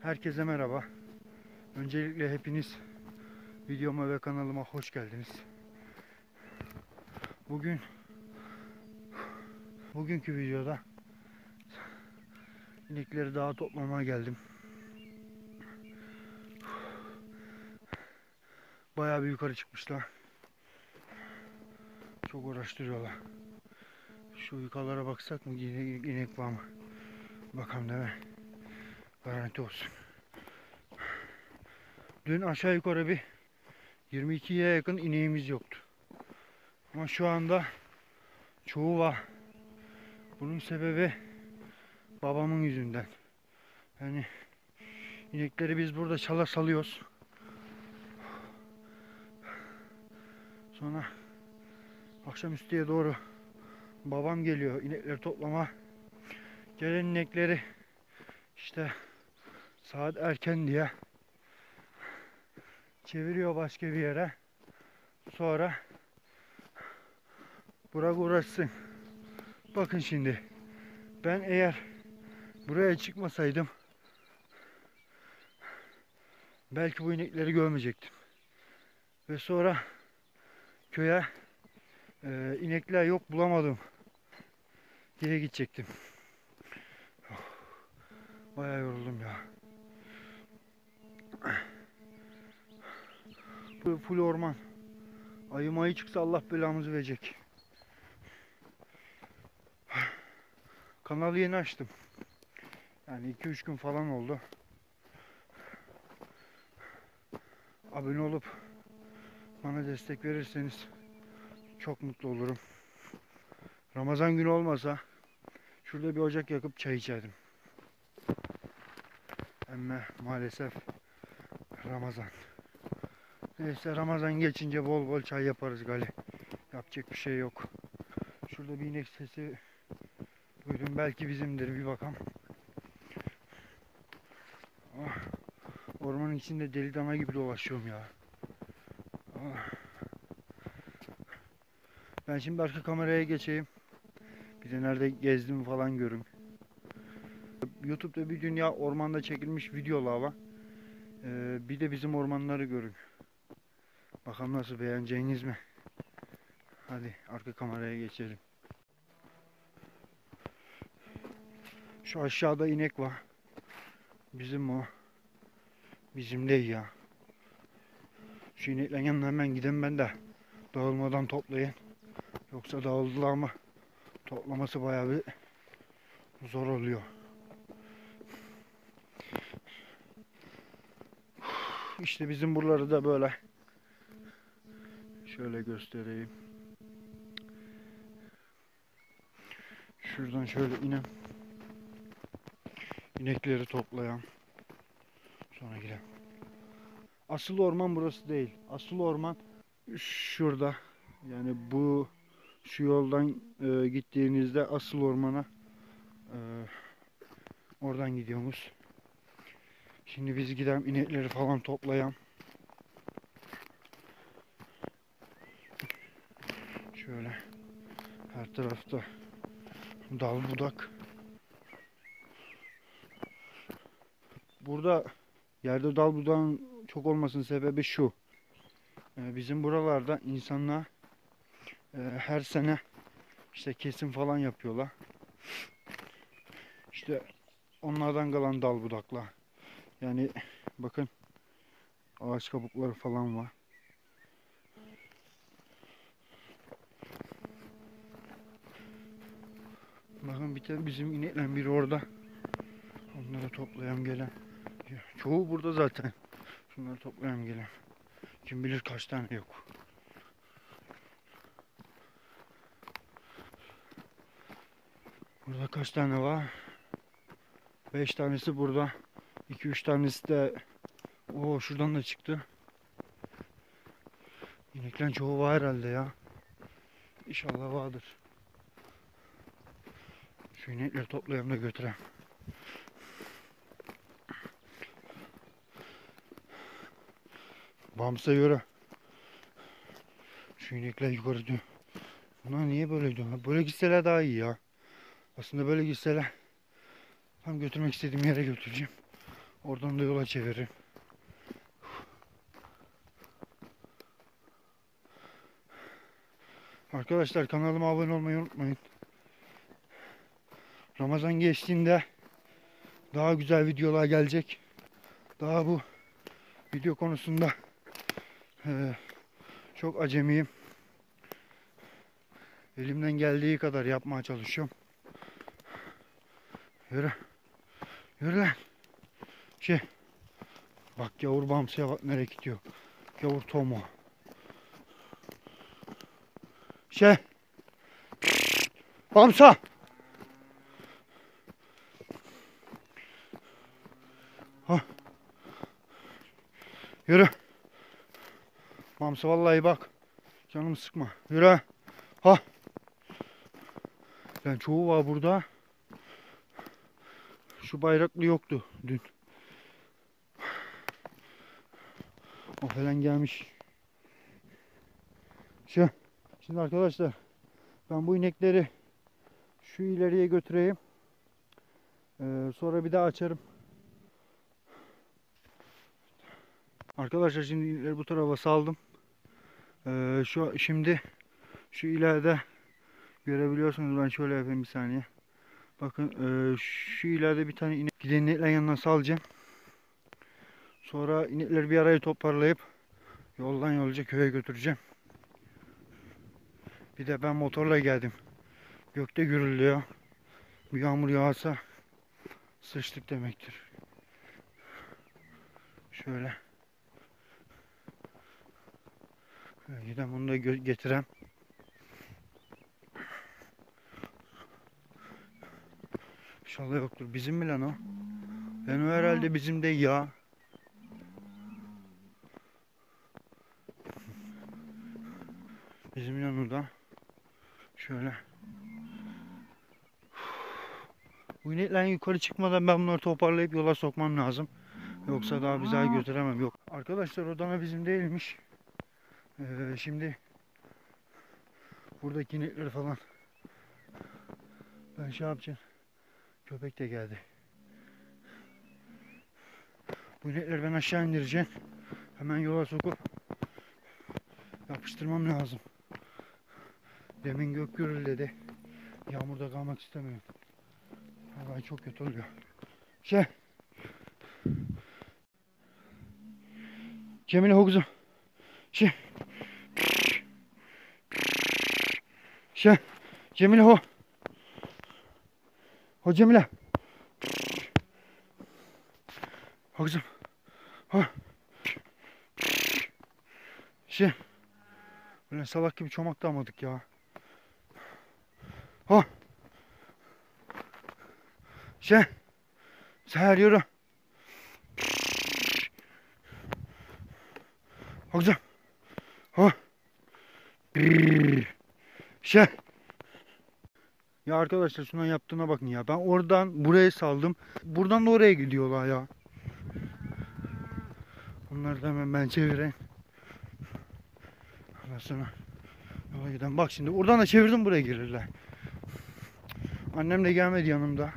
Herkese merhaba. Öncelikle hepiniz videoma ve kanalıma hoş geldiniz. Bugünkü videoda inekleri dağa toplamaya geldim. Bayağı bir yukarı çıkmışlar. Çok uğraştırıyorlar. Şu yukarılara baksak mı, inek var mı? Bakalım değil mi? Garanti olsun. Dün aşağı yukarı bir 22'ye yakın ineğimiz yoktu. Ama şu anda çoğu var. Bunun sebebi babamın yüzünden. Yani inekleri biz burada çala salıyoruz. Sonra akşamüstüye doğru babam geliyor inekleri toplama. Gelen inekleri işte saat erken diye çeviriyor başka bir yere. Sonra bırak uğraşsın. Bakın şimdi ben eğer buraya çıkmasaydım belki bu inekleri görmeyecektim. Ve sonra köye inekler yok bulamadım diye gidecektim. Bayağı yoruldum ya. Bu full orman. Ayı mayı çıksa Allah belamızı verecek. Kanalı yeni açtım. Yani 2-3 gün falan oldu. Abone olup bana destek verirseniz çok mutlu olurum. Ramazan günü olmasa şurada bir ocak yakıp çay içerdim. Ama maalesef Ramazan. Neyse Ramazan geçince bol bol çay yaparız gali. Yapacak bir şey yok. Şurada bir inek sesi duydum. Belki bizimdir, bir bakalım. Ah, ormanın içinde deli dana gibi dolaşıyorum ya. Ah. Ben şimdi arka kameraya geçeyim. Bir de nerede gezdiğimi falan görün. YouTube'da bir dünya ormanda çekilmiş videolar var. Bir de bizim ormanları görün. Bakalım nasıl, beğeneceğiniz mi? Hadi arka kameraya geçelim. Şu aşağıda inek var. Bizim o. Bizim değil ya. Şu ineklerin yanına hemen gideyim ben de. Dağılmadan toplayın. Yoksa dağıldılar ama toplaması bayağı bir zor oluyor. İşte bizim buraları da böyle. Şöyle göstereyim. Şuradan şöyle inem. İnekleri toplayan. Sonra gidelim. Asıl orman burası değil. Asıl orman şurada. Yani şu yoldan gittiğinizde asıl ormana oradan gidiyoruz. Şimdi biz gidelim inekleri falan toplayalım. Şöyle her tarafta dal budak. Burada yerde dal budağın çok olmasının sebebi şu. Bizim buralarda insanlar her sene işte kesim falan yapıyorlar. İşte onlardan kalan dal budaklar. Yani bakın ağaç kabukları falan var. Bakın bir de bizim inekler biri orada. Onları toplayalım gelen. Çoğu burada zaten. Şunları toplayalım gelen. Kim bilir kaç tane yok. Burada kaç tane var? 5 tanesi burada. 2-3 tanesi de şuradan da çıktı. İneklerin çoğu var herhalde ya. İnşallah vardır. Şu inekleri toplayalım da götüreyim. Bamsa göre. Şu inekler yukarı diyor. Bunlar niye böyle diyor? Böyle gitseler daha iyi ya. Aslında böyle gitseler tam götürmek istediğim yere götüreceğim. Oradan da yola çeviririm. Arkadaşlar kanalıma abone olmayı unutmayın. Ramazan geçtiğinde daha güzel videolar gelecek. Daha bu video konusunda çok acemiyim. Elimden geldiği kadar yapmaya çalışıyorum. Yürü. Yürü lan. Bak gavur bamsıya bak nereye gidiyor. Gavur tomo. Bamsa. Ha. Yürü. Bamsa vallahi bak. Canımı sıkma. Yürü. Ha. Yani çoğu var burada. Şu bayraklı yoktu dün. O falan gelmiş. Şimdi arkadaşlar ben bu inekleri şu ileriye götüreyim. Sonra bir daha açarım. Arkadaşlar şimdi inekleri bu tarafa saldım. Şimdi şu ileride görebiliyorsunuz, ben şöyle yapayım bir saniye. Bakın şu ileride bir tane inek, giden ineklerin yanına salacağım. Sonra inekleri bir araya toparlayıp yoldan yolca köye götüreceğim. Bir de ben motorla geldim. Gökte gürülüyor. Bir yağmur yağarsa sıçtık demektir. Şöyle. Giden bunu da getirem. İnşallah yoktur. Bizim mi lan o? Ben o herhalde bizim de ya. Bizim yanında. Şöyle. Bu ineklerin yukarı çıkmadan ben bunları toparlayıp yola sokmam lazım. Yoksa daha bir daha götüremem. Yok. Arkadaşlar o dana bizim değilmiş. Şimdi buradaki inekleri falan ben şey yapacağım. Köpek de geldi. Bu inekleri ben aşağı indireceğim. Hemen yola sokup yapıştırmam lazım. Demin gök gürüldedi. Yağmurda kalmak istemiyorum. Vallahi çok kötü oluyor. Cemile ho kızım. Cemile ho. Ho Cemile. Ho kızım. Ho. Böyle salak gibi çomak da almadık ya. Ho. Seher yürü. Ho kızım. Ho. Ya arkadaşlar şuna yaptığına bakın ya. Ben oradan buraya saldım. Buradan da oraya gidiyorlar ya. Bunları da hemen ben çevireyim. Ondan sonra yola giden. Bak şimdi oradan da çevirdim, buraya gelirler. Annem de gelmedi yanımda.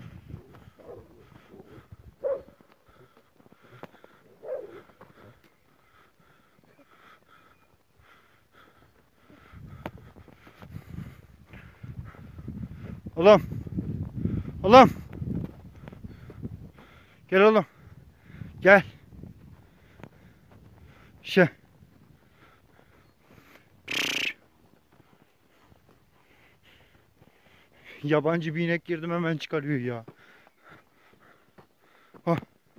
Oğlum. Oğlum. Gel oğlum. Gel. Yabancı bir inek girdim, hemen çıkarıyor ya. Oh.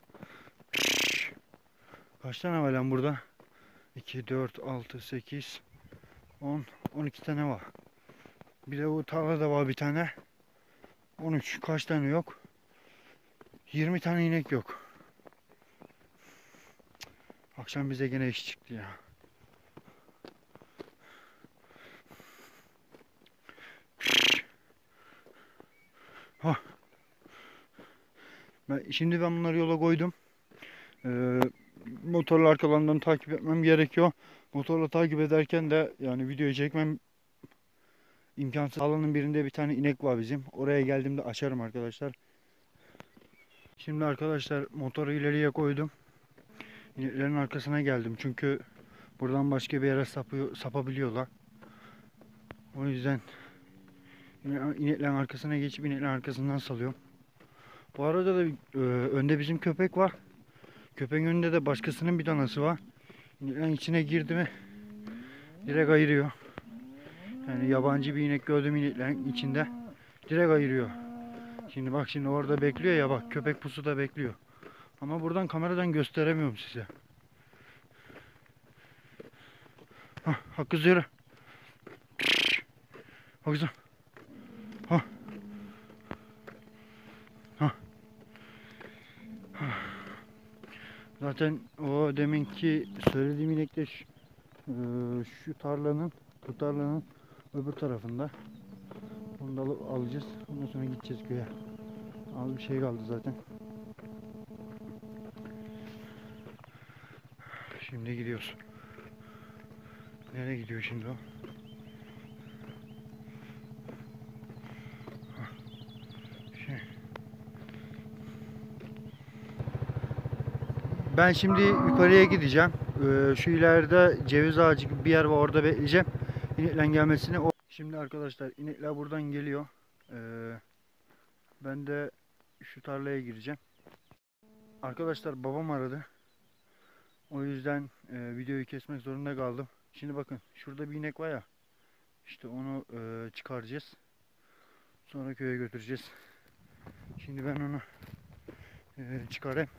Kaç tane var lan burada? 2, 4, 6, 8, 10, 12 tane var. Bir de bu tarlada var bir tane. 13. Kaç tane yok? 20 tane inek yok. Akşam bize gene iş çıktı ya. Şimdi ben bunları yola koydum. Motorla arkalarından takip etmem gerekiyor. Motorla takip ederken de yani videoyu çekmem imkansız. Alanın birinde bir tane inek var bizim. Oraya geldiğimde açarım arkadaşlar. Şimdi arkadaşlar motoru ileriye koydum. İneklerin arkasına geldim. Çünkü buradan başka bir yere sapabiliyorlar. O yüzden ineklerin arkasına geçip ineklerin arkasından salıyorum. Bu arada da önde bizim köpek var. Köpeğin önünde de başkasının bir danası var. İneklerin içine girdi mi direkt ayırıyor. Yani yabancı bir inek gördüm ineklerin içinde direkt ayırıyor. Şimdi bak, şimdi orada bekliyor ya, bak köpek pusuda bekliyor. Ama buradan kameradan gösteremiyorum size. Ha kız yürü. Ha kızım. Ha. Ha. Zaten o deminki söylediğim inek de şu tarlanın, bu tarlanın öbür tarafında. Onu da alacağız. Ondan sonra gideceğiz köye. Az bir şey kaldı zaten. Şimdi gidiyoruz. Nereye gidiyor şimdi o? Ben şimdi yukarıya gideceğim. Şu ileride ceviz ağacı gibi bir yer var, orada bekleyeceğim. İneklerin gelmesini. Şimdi arkadaşlar inekler buradan geliyor. Ben de şu tarlaya gireceğim. Arkadaşlar babam aradı. O yüzden videoyu kesmek zorunda kaldım. Şimdi bakın şurada bir inek var ya. İşte onu çıkaracağız. Sonra köye götüreceğiz. Şimdi ben onu çıkarayım.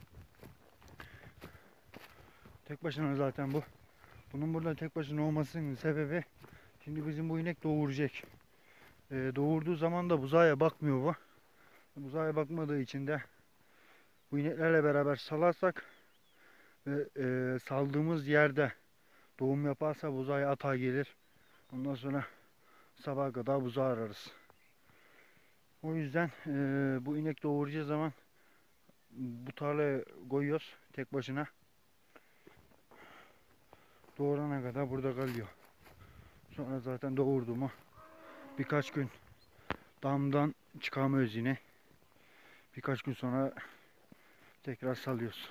Tek başına zaten bu. Bunun burada tek başına olmasının sebebi, şimdi bizim bu inek doğuracak. Doğurduğu zaman da buzağa bakmıyor bu. Buzağa bakmadığı için de bu ineklerle beraber salarsak ve saldığımız yerde doğum yaparsa buzağa atağa gelir. Ondan sonra sabaha kadar buzağı ararız. O yüzden bu inek doğuracağı zaman bu tarlaya koyuyoruz tek başına. Doğurana kadar burada kalıyor. Sonra zaten doğurdu mu birkaç gün damdan çıkamıyoruz yine. Birkaç gün sonra tekrar salıyoruz.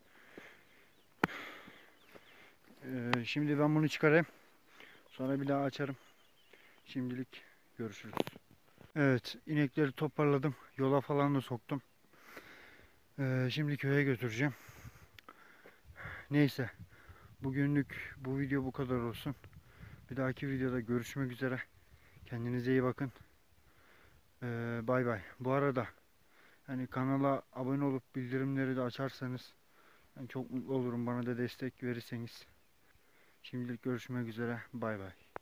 Şimdi ben bunu çıkarayım. Sonra bir daha açarım. Şimdilik görüşürüz. Evet, inekleri toparladım. Yola falan da soktum. Şimdi köye götüreceğim. Neyse. Bugünlük bu video bu kadar olsun. Bir dahaki videoda görüşmek üzere. Kendinize iyi bakın. Bay bay. Bu arada hani kanala abone olup bildirimleri de açarsanız ben çok mutlu olurum. Bana da destek verirseniz. Şimdilik görüşmek üzere. Bay bay.